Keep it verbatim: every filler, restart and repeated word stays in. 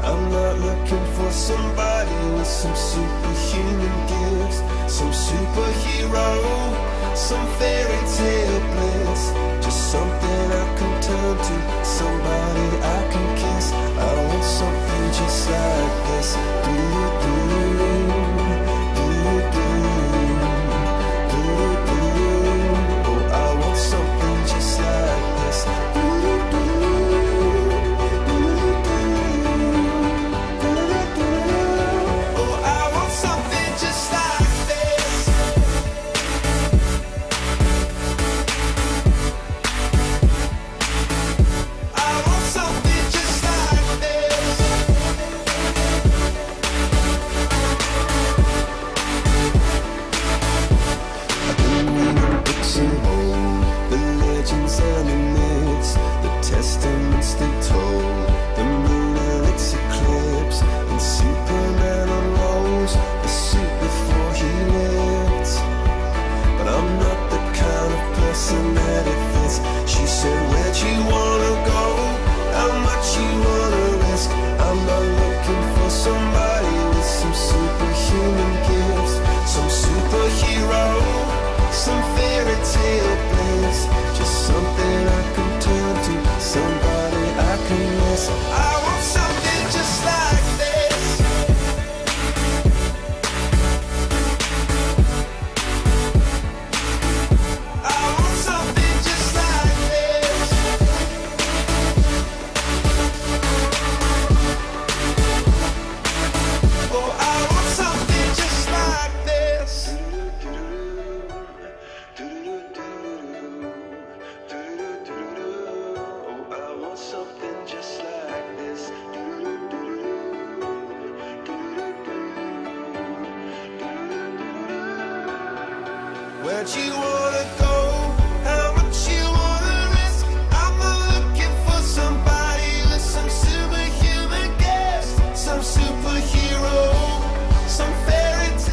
I'm not looking for somebody with some superhuman gifts, some superhero, some fairy tale bliss. Just something I can turn to, somebody I can kiss. I want something just like this. Do do do do do do. Oh, I want something just like this. Do do do do do. Oh, I want something just like this. I want something just like this. I've been reading books of old, the legends and the myths, the testaments they told, the moon and its eclipse, and Superman unrolls the suit before he lived. But I'm not the kind of person that it fits. She said, where'd you wanna go? How much you wanna risk? I'm not looking for somebody with some superhuman gifts, some superhero, some fairy tale bliss. Just something I can turn to, somebody I can miss. I want something just like this. I want something just like this. Oh, I want something just like this. Oh, I want something just like this. Where'd you want